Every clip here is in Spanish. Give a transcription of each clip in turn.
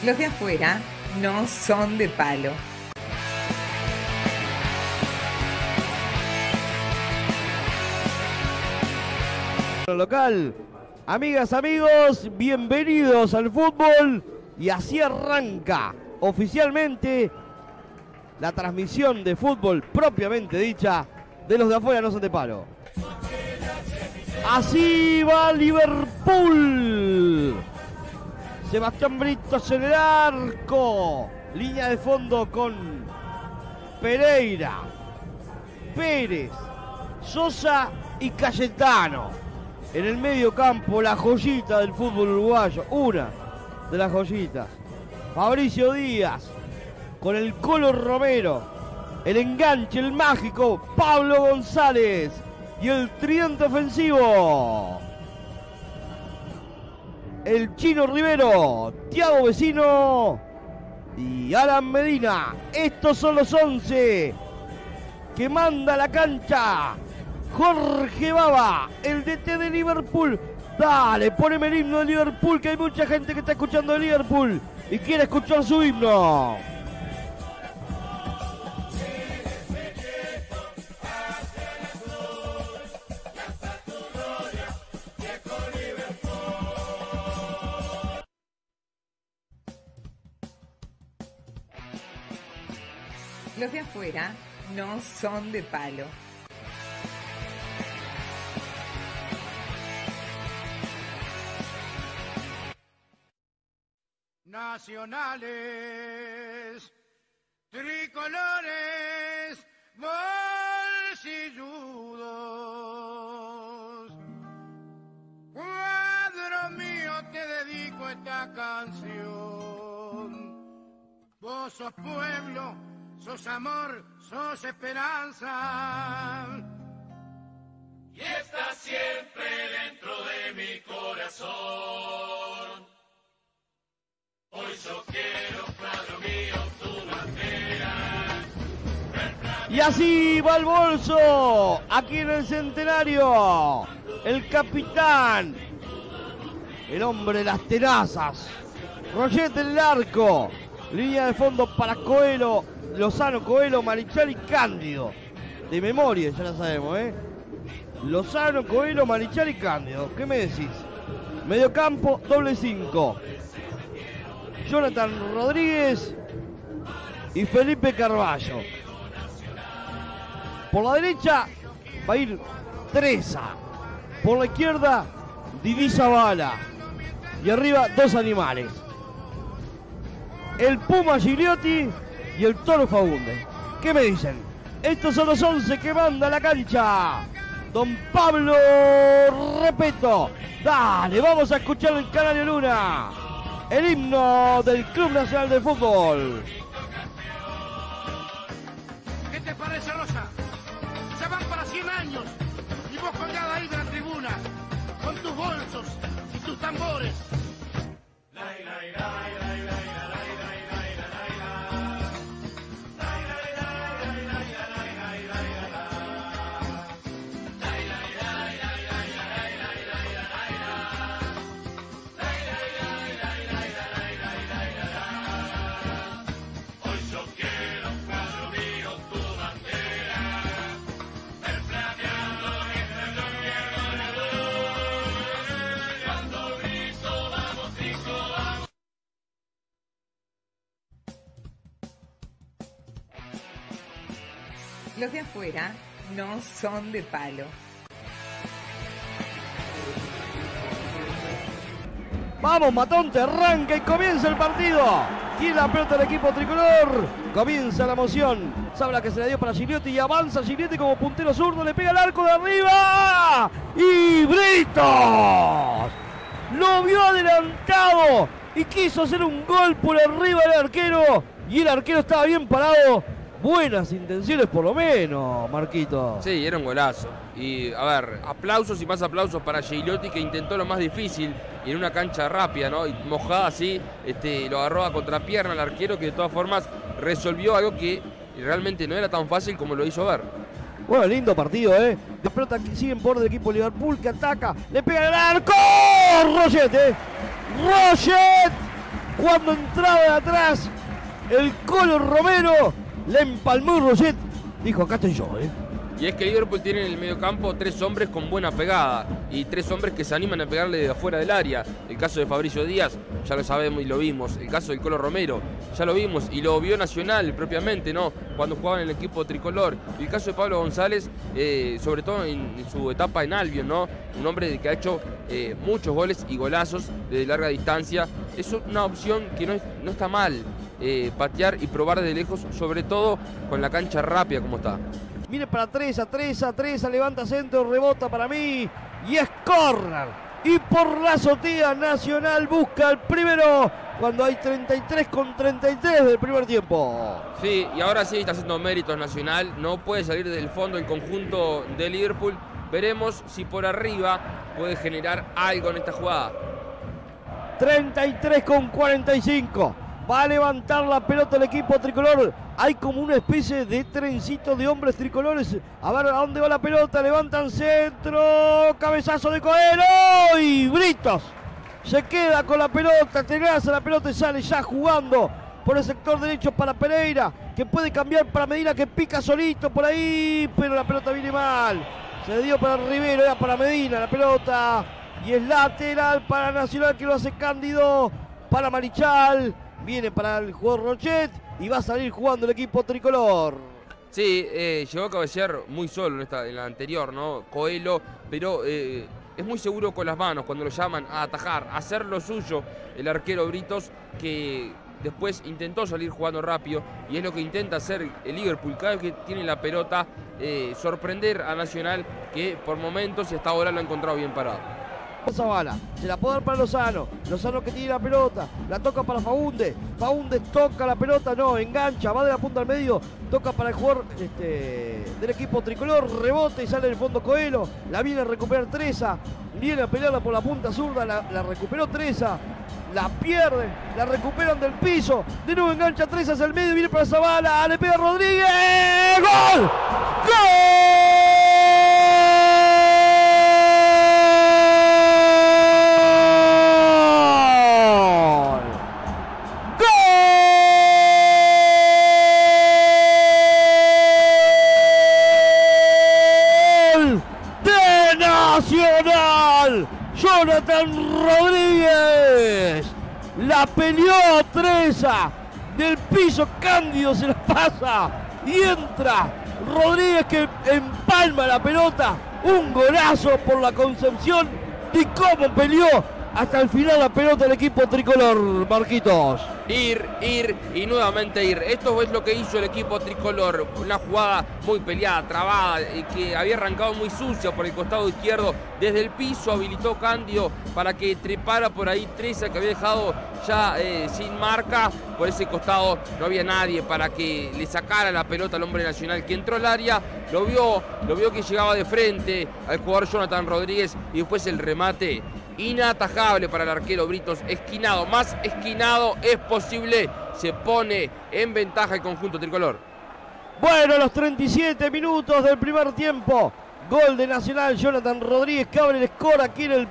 Los de afuera no son de palo. Local. Amigas, amigos, bienvenidos al fútbol. Y así arranca oficialmente la transmisión de fútbol propiamente dicha de Los de afuera no son de palo. Así va Liverpool. Sebastián Britos en el arco. Línea de fondo con Pereira, Pérez, Sosa y Cayetano. En el medio campo, la joyita del fútbol uruguayo, una de las joyitas. Fabricio Díaz, con el Colo Romero, el enganche, el mágico, Pablo González y el tridente ofensivo. El Chino Rivero, Thiago Vecino y Alan Medina. Estos son los 11 que manda la cancha Jorge Baba, el DT de Liverpool. Dale, poneme el himno de Liverpool, que hay mucha gente que está escuchando de Liverpool y quiere escuchar su himno. Los de afuera no son de palo. Nacionales, tricolores, bolsilludos. Cuadro mío, te dedico esta canción. Vos sos pueblo, sos amor, sos esperanza. Y estás siempre dentro de mi corazón. Hoy yo quiero, cuadro mío, tu bandera. Y así va el bolso, aquí en el Centenario, el capitán, el hombre de las tenazas, Roget en el arco, línea de fondo para Coelho, Lozano, Coelho, Marichal y Cándido. De memoria, ya la sabemos, Lozano, Coelho, Marichal y Cándido. ¿Qué me decís? Mediocampo, doble 5. Jonathan Rodríguez y Felipe Carballo. Por la derecha va a ir Treza. Por la izquierda, Didi Zavala. Y arriba, dos animales. El Puma Gigliotti y el Toro Fagundes. ¿Qué me dicen? Estos son los 11 que manda la cancha don Pablo Repeto. Dale, vamos a escuchar el Canario Luna, el himno del Club Nacional de Fútbol. ¿Qué te parece, Rosa? Ya van para 100 años y vos colgada ahí de la tribuna con tus bolsos y tus tambores. Los de afuera no son de palo. Vamos, Matonte, arranca y comienza el partido. Tiene la pelota el equipo tricolor. Comienza la emoción. Sabla que se la dio para Gigliotti y avanza Gigliotti como puntero zurdo. Le pega el arco de arriba. Y Britos lo vio adelantado y quiso hacer un gol por arriba del arquero. Y el arquero estaba bien parado. Buenas intenciones por lo menos, Marquito. Sí, era un golazo. Y, a ver, aplausos y más aplausos para Gigliotti, que intentó lo más difícil y en una cancha rápida, ¿no? Y mojada así, lo agarró a contrapierna al arquero, que de todas formas resolvió algo que realmente no era tan fácil como lo hizo ver. Bueno, lindo partido, La pelota que siguen por del equipo de Liverpool, que ataca, le pega el arco. Roget, Roget. cuando entraba de atrás el Colo Romero, le empalmó Roget. Dijo, acá estoy yo, Y es que Liverpool tiene en el mediocampo 3 hombres con buena pegada y 3 hombres que se animan a pegarle de afuera del área. El caso de Fabricio Díaz, ya lo sabemos y lo vimos. El caso del Colo Romero, ya lo vimos y lo vio Nacional propiamente, ¿no? Cuando jugaba en el equipo tricolor. Y el caso de Pablo González, sobre todo en su etapa en Albion, ¿no? Un hombre que ha hecho muchos goles y golazos de larga distancia. Es una opción que no está mal, patear y probar de lejos, sobre todo con la cancha rápida como está. Viene para Treza, levanta centro, rebota para mí y es córner. Y por la azotea Nacional busca el primero cuando hay 33-33 del primer tiempo. Sí, y ahora sí está haciendo méritos Nacional, no puede salir del fondo el conjunto de Liverpool. Veremos si por arriba puede generar algo en esta jugada. 33-45. Va a levantar la pelota el equipo tricolor. Hay como una especie de trencito de hombres tricolores. A ver a dónde va la pelota. Levantan centro. Cabezazo de Coelho. Y Britos se queda con la pelota. Tenaza la pelota y sale ya jugando por el sector derecho para Pereira, que puede cambiar para Medina, que pica solito por ahí. Pero la pelota viene mal. Se dio para Rivero. Era para Medina la pelota. Y es lateral para Nacional, que lo hace Cándido. Para Marichal. Viene para el jugador Rochet y va a salir jugando el equipo tricolor. Sí, llegó a cabecear muy solo en la anterior, ¿no? Coelho, pero es muy seguro con las manos cuando lo llaman a atajar, a hacer lo suyo el arquero Britos, que después intentó salir jugando rápido y es lo que intenta hacer el Liverpool cada vez que tiene la pelota, sorprender a Nacional, que por momentos y hasta ahora lo ha encontrado bien parado. Zavala, se la puede dar para Lozano. Lozano que tiene la pelota, la toca para Faúndez. Faúndez toca la pelota, no, engancha, va de la punta al medio, toca para el jugador del equipo tricolor, rebote y sale del fondo Coelho. La viene a recuperar Treza, viene a pelearla por la punta zurda, la recuperó Treza. La pierden, la recuperan del piso. De nuevo engancha Treza hacia el medio, viene para Zavala, le pega Rodríguez. ¡Gol! ¡Gol! Nacional, Jonathan Rodríguez, la peleó Treza, del piso Cándido se la pasa y entra Rodríguez, que empalma la pelota, un golazo por la Concepción. Y cómo peleó hasta el final la pelota del equipo tricolor, Marquitos. Ir y nuevamente ir. Esto es lo que hizo el equipo tricolor. Una jugada muy peleada, trabada, que había arrancado muy sucia por el costado izquierdo. Desde el piso habilitó Cándido para que trepara por ahí Treza, que había dejado ya sin marca. Por ese costado no había nadie para que le sacara la pelota al hombre Nacional, que entró al área, lo vio que llegaba de frente al jugador Jonathan Rodríguez y después el remate inatajable para el arquero Britos, esquinado, más esquinado es posible, se pone en ventaja el conjunto tricolor. Bueno, los 37 minutos del primer tiempo, gol de Nacional, Jonathan Rodríguez, que abre el score aquí en el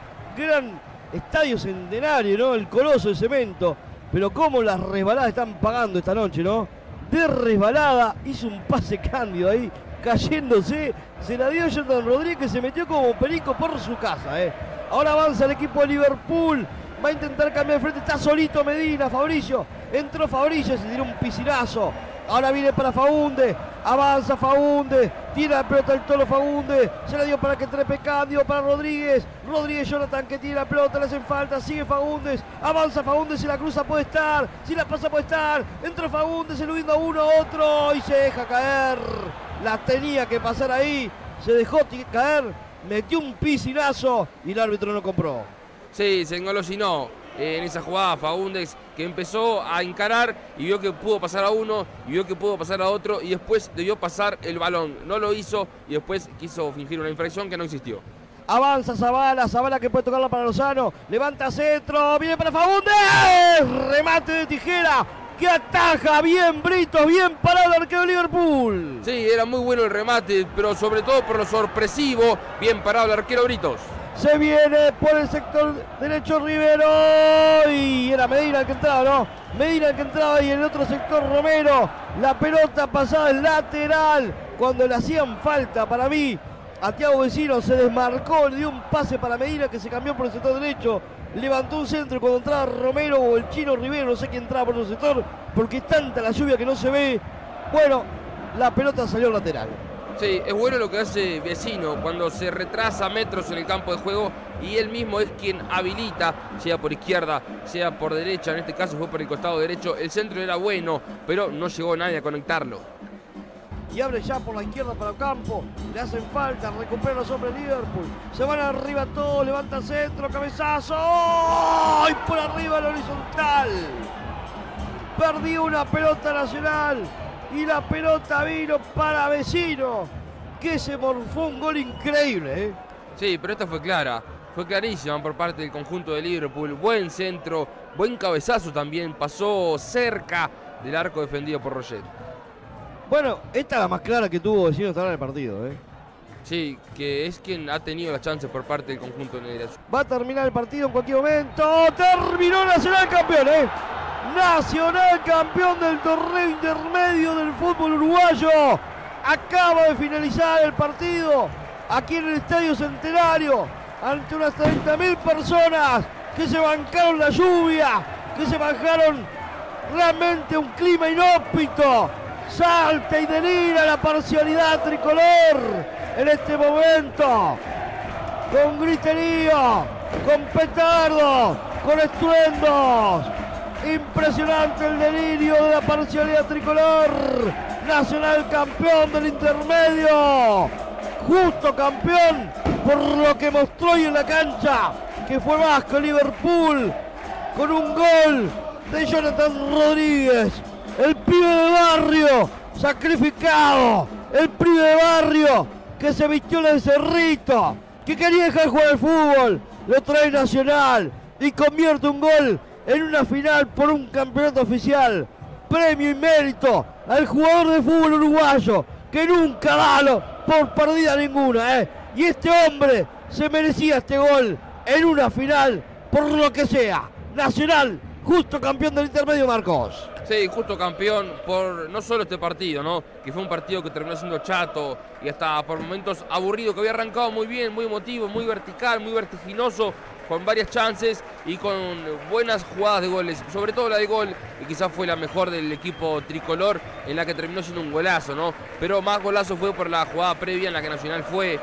gran Estadio Centenario, ¿no? El Coloso de Cemento, pero cómo las resbaladas están pagando esta noche, ¿no? De resbalada, hizo un pase Cándido ahí, cayéndose, se la dio Jonathan Rodríguez, que se metió como perico por su casa, Ahora avanza el equipo de Liverpool. Va a intentar cambiar de frente. Está solito Medina. Fabricio. Entró Fabricio. Se tiró un piscinazo. Ahora viene para Faúndez. Avanza Faúndez. Tira la pelota el Tolo Faúndez. Se la dio para que trepe Cándido para Rodríguez. Rodríguez Jonathan, que tira la pelota. Le hacen falta. Sigue Faúndez. Avanza Faúndez. Si la cruza puede estar. Si la pasa puede estar. Entró Faúndez. Eludiendo a uno a otro. Y se deja caer. La tenía que pasar ahí. Se dejó caer. Metió un piscinazo y el árbitro no compró. Sí, se engolosinó en esa jugada Faúndez, que empezó a encarar y vio que pudo pasar a uno y vio que pudo pasar a otro y después debió pasar el balón. No lo hizo y después quiso fingir una infracción que no existió. Avanza Zavala que puede tocarla para Lozano. Levanta centro, viene para Faúndez. Remate de tijera. Que ataja bien Britos, bien parado el arquero de Liverpool. Sí, era muy bueno el remate, pero sobre todo por lo sorpresivo, bien parado el arquero Britos. Se viene por el sector derecho Rivero. Y era Medina el que entraba, ¿no? Medina el que entraba y en el otro sector Romero. La pelota pasada en lateral. Cuando le hacían falta para mí a Thiago Vecino, se desmarcó, le dio un pase para Medina que se cambió por el sector derecho. Levantó un centro y cuando entraba Romero o el chino Rivero, no sé quién entraba por el sector, porque es tanta la lluvia que no se ve. Bueno, la pelota salió lateral. Sí, es bueno lo que hace Vecino cuando se retrasa metros en el campo de juego y él mismo es quien habilita, sea por izquierda, sea por derecha, en este caso fue por el costado derecho. El centro era bueno, pero no llegó nadie a conectarlo. Y abre ya por la izquierda para Ocampo, le hacen falta, recupera los hombres Liverpool, se van arriba todos, levanta centro, cabezazo, ¡oh! Y por arriba el horizontal, perdió una pelota Nacional y la pelota vino para Vecino, que se morfó un gol increíble, ¿eh? Sí, pero esta fue clara, fue clarísima por parte del conjunto de Liverpool, buen centro, buen cabezazo también, pasó cerca del arco defendido por Roget. Bueno, esta es la más clara que tuvo Vecino hasta ahora en el partido, ¿eh? Sí, que es quien ha tenido las chances por parte del conjunto negro. Va a terminar el partido en cualquier momento. Terminó Nacional campeón, ¿eh? Nacional campeón del torneo intermedio del fútbol uruguayo. Acaba de finalizar el partido aquí en el Estadio Centenario ante unas 30.000 personas que se bancaron la lluvia, que se bancaron realmente un clima inhóspito. Salta y delira la parcialidad tricolor en este momento, con griterío, con petardos, con estruendos. Impresionante el delirio de la parcialidad tricolor. Nacional campeón del intermedio, justo campeón por lo que mostró hoy en la cancha, que fue más que Liverpool, con un gol de Jonathan Rodríguez. El pibe de barrio, sacrificado. El pibe de barrio que se vistió en el Cerrito, que quería dejar jugar al fútbol. Lo trae Nacional y convierte un gol en una final por un campeonato oficial. Premio y mérito al jugador de fútbol uruguayo, que nunca da por perdida ninguna, ¿eh? Y este hombre se merecía este gol en una final por lo que sea. Nacional, justo campeón del intermedio, Marcos. Sí, justo campeón por no solo este partido, ¿no? Que fue un partido que terminó siendo chato y hasta por momentos aburrido, que había arrancado muy bien, muy emotivo, muy vertical, muy vertiginoso, con varias chances y con buenas jugadas de goles, sobre todo la de gol, y quizás fue la mejor del equipo tricolor, en la que terminó siendo un golazo, ¿no? Pero más golazo fue por la jugada previa en la que Nacional fue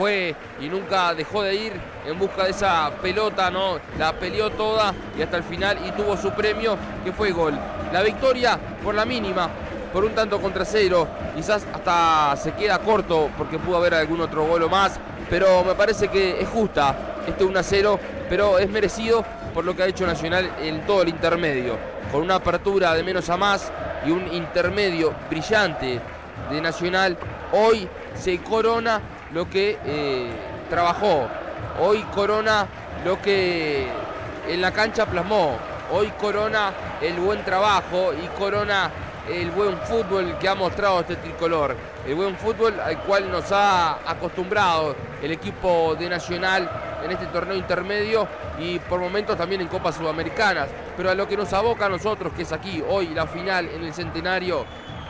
y nunca dejó de ir en busca de esa pelota, ¿no? La peleó toda y hasta el final y tuvo su premio, que fue gol. La victoria por la mínima, por un tanto contra cero, quizás hasta se queda corto porque pudo haber algún otro gol o más, pero me parece que es justa este 1-0, pero es merecido por lo que ha hecho Nacional en todo el intermedio, con una apertura de menos a más y un intermedio brillante de Nacional. Hoy se corona lo que trabajó, hoy corona lo que en la cancha plasmó, hoy corona el buen trabajo y corona el buen fútbol que ha mostrado este tricolor, el buen fútbol al cual nos ha acostumbrado el equipo de Nacional en este torneo intermedio y por momentos también en Copas Sudamericanas, pero a lo que nos aboca a nosotros, que es aquí, hoy, la final en el Centenario,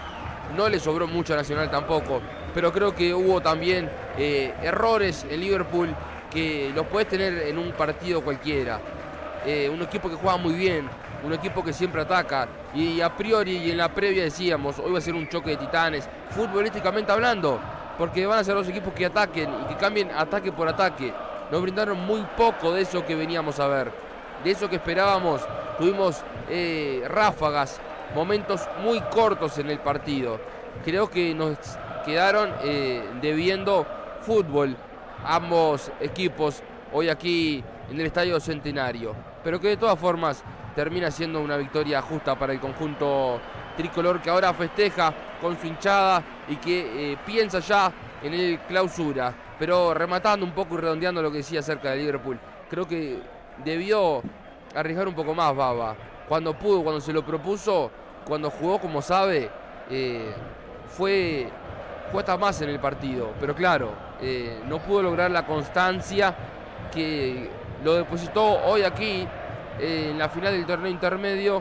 no le sobró mucho a Nacional tampoco, pero creo que hubo también errores en Liverpool que los puedes tener en un partido cualquiera. Un equipo que juega muy bien, un equipo que siempre ataca, y a priori y en la previa decíamos, hoy va a ser un choque de titanes, futbolísticamente hablando, porque van a ser dos equipos que ataquen y que cambien ataque por ataque. Nos brindaron muy poco de eso que veníamos a ver, de eso que esperábamos. Tuvimos ráfagas, momentos muy cortos en el partido. Creo que nos quedaron debiendo fútbol ambos equipos hoy aquí en el Estadio Centenario, pero que de todas formas termina siendo una victoria justa para el conjunto tricolor, que ahora festeja con su hinchada y que piensa ya en el clausura. Pero rematando un poco y redondeando lo que decía acerca de Liverpool, creo que debió arriesgar un poco más Bava, cuando pudo, cuando se lo propuso, cuando jugó como sabe, fue hasta más en el partido, pero claro, no pudo lograr la constancia que lo depositó hoy aquí en la final del torneo intermedio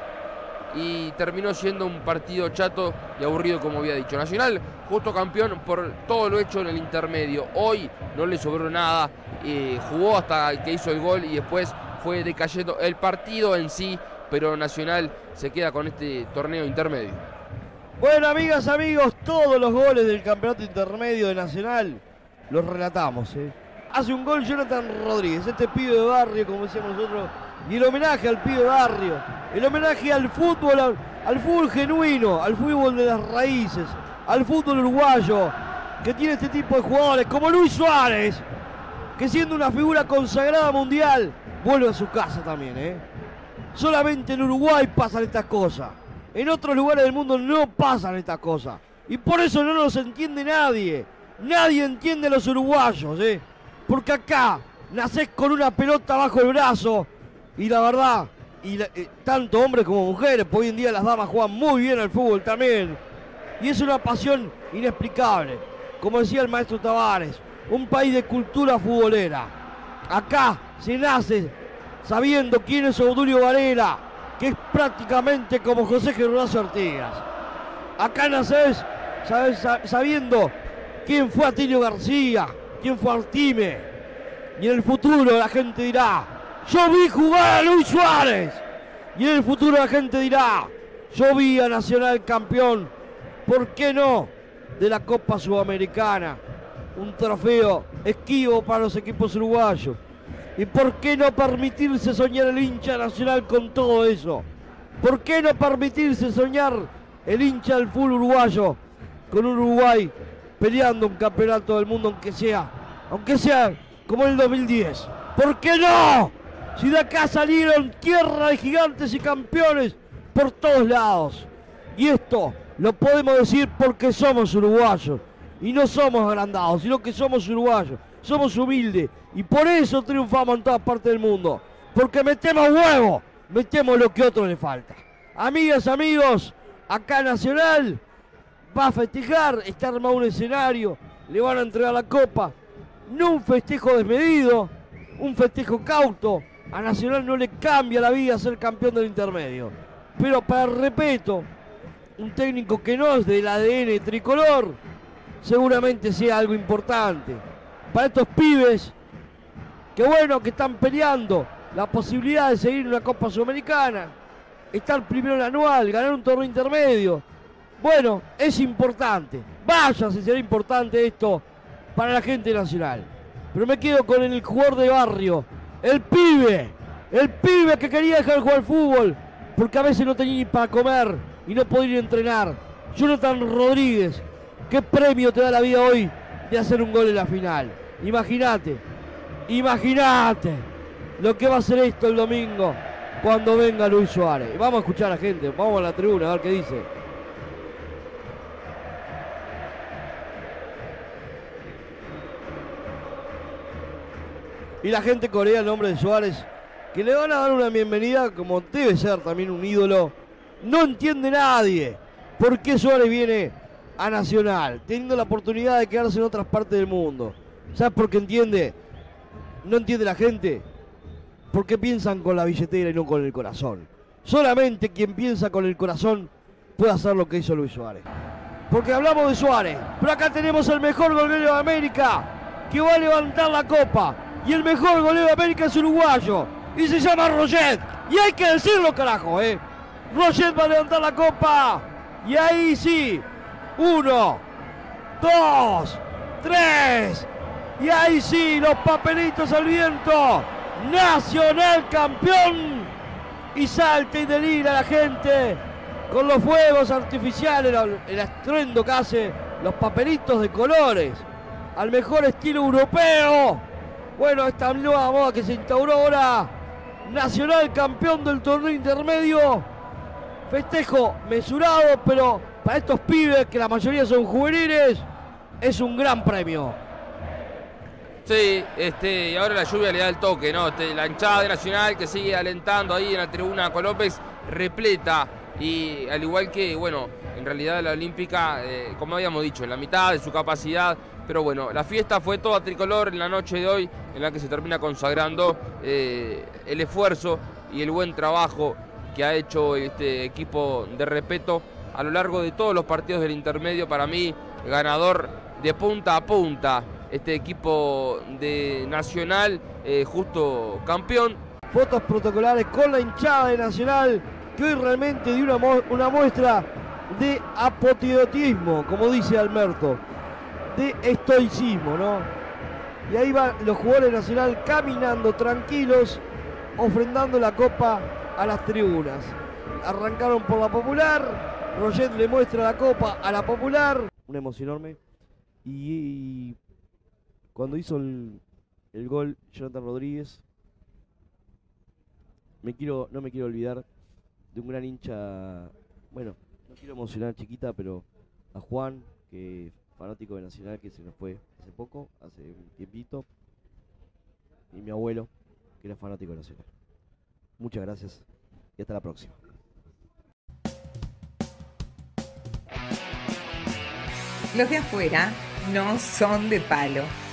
y terminó siendo un partido chato y aburrido, como había dicho. Nacional, justo campeón por todo lo hecho en el intermedio. Hoy no le sobró nada, jugó hasta que hizo el gol y después fue decayendo el partido en sí, pero Nacional se queda con este torneo intermedio. Bueno, amigas, amigos, todos los goles del campeonato intermedio de Nacional los relatamos. Hace un gol Jonathan Rodríguez, este pibe de barrio, como decíamos nosotros, y el homenaje al pibe de barrio, el homenaje al fútbol genuino, al fútbol de las raíces, al fútbol uruguayo, que tiene este tipo de jugadores, como Luis Suárez, que siendo una figura consagrada mundial, vuelve a su casa también. Solamente en Uruguay pasan estas cosas. En otros lugares del mundo no pasan estas cosas. Y por eso no nos entiende nadie. Nadie entiende a los uruguayos, porque acá nacés con una pelota bajo el brazo. Y la verdad, tanto hombres como mujeres, porque hoy en día las damas juegan muy bien al fútbol también. Y es una pasión inexplicable. Como decía el maestro Tavares, un país de cultura futbolera. Acá se nace sabiendo quién es Obdulio Varela, que es prácticamente como José Gervasio Artigas. Acá nacés sabiendo quién fue Atilio García, quién fue Artime. Y en el futuro la gente dirá, yo vi jugar a Luis Suárez. Y en el futuro la gente dirá, yo vi a Nacional campeón, ¿por qué no?, de la Copa Sudamericana. Un trofeo esquivo para los equipos uruguayos. ¿Y por qué no permitirse soñar el hincha Nacional con todo eso? ¿Por qué no permitirse soñar el hincha del fútbol uruguayo con un Uruguay peleando un campeonato del mundo, aunque sea como el 2010? ¿Por qué no? Si de acá salieron tierra de gigantes y campeones por todos lados. Y esto lo podemos decir porque somos uruguayos. Y no somos agrandados, sino que somos uruguayos. Somos humildes. Y por eso triunfamos en todas partes del mundo. Porque metemos huevo. Metemos lo que a otro le falta. Amigas, amigos, acá Nacional va a festejar. Está armado un escenario. Le van a entregar la copa. No un festejo desmedido. Un festejo cauto. A Nacional no le cambia la vida ser campeón del intermedio. Pero para el respeto, un técnico que no es del ADN tricolor, seguramente sea algo importante. Para estos pibes, que bueno, que están peleando la posibilidad de seguir en una Copa Sudamericana, estar primero en la anual, ganar un torneo intermedio. Bueno, es importante. Vaya si será importante esto para la gente nacional. Pero me quedo con el jugador de barrio, el pibe que quería dejar de jugar al fútbol, porque a veces no tenía ni para comer y no podía ir a entrenar. Jonathan Rodríguez, ¿qué premio te da la vida hoy de hacer un gol en la final? Imagínate lo que va a ser esto el domingo cuando venga Luis Suárez. Vamos a escuchar a la gente, vamos a la tribuna a ver qué dice. Y la gente corea el nombre de Suárez, que le van a dar una bienvenida como debe ser también un ídolo. No entiende nadie por qué Suárez viene a Nacional, teniendo la oportunidad de quedarse en otras partes del mundo. ¿Sabes por qué entiende? No entiende la gente, porque piensan con la billetera y no con el corazón. Solamente quien piensa con el corazón puede hacer lo que hizo Luis Suárez. Porque hablamos de Suárez, pero acá tenemos el mejor golero de América, que va a levantar la copa. Y el mejor golero de América es uruguayo, y se llama Roget. Y hay que decirlo, carajo, Roget va a levantar la copa. Y ahí sí, 1, 2, 3. Y ahí sí, los papelitos al viento. Nacional campeón. Y salta y delira la gente con los fuegos artificiales, el estruendo que hace, los papelitos de colores, al mejor estilo europeo. Bueno, esta nueva moda que se instauró ahora. Nacional campeón del torneo intermedio. Festejo mesurado, pero para estos pibes, que la mayoría son juveniles, es un gran premio. Sí, y ahora la lluvia le da el toque, ¿no? La hinchada de Nacional que sigue alentando ahí en la tribuna con López, repleta. Y al igual que, bueno, en realidad la Olímpica, como habíamos dicho, en la mitad de su capacidad, Pero bueno, la fiesta fue toda tricolor en la noche de hoy, en la que se termina consagrando el esfuerzo y el buen trabajo que ha hecho este equipo de Repetto a lo largo de todos los partidos del intermedio. Para mí, ganador de punta a punta, este equipo de Nacional, justo campeón. Fotos protocolares con la hinchada de Nacional, que hoy realmente dio una muestra de apoteotismo, como dice Alberto, de estoicismo, ¿no? Y ahí van los jugadores de Nacional caminando tranquilos, ofrendando la copa a las tribunas. Arrancaron por la Popular, Roget le muestra la copa a la Popular. Una emoción enorme. Y cuando hizo el gol Jonathan Rodríguez, no me quiero olvidar de un gran hincha. Bueno, no quiero emocionar chiquita, pero a Juan, que fanático de Nacional, que se nos fue hace poco, hace un tiempito, y mi abuelo, que era fanático de Nacional. Muchas gracias y hasta la próxima. Los de afuera no son de palo.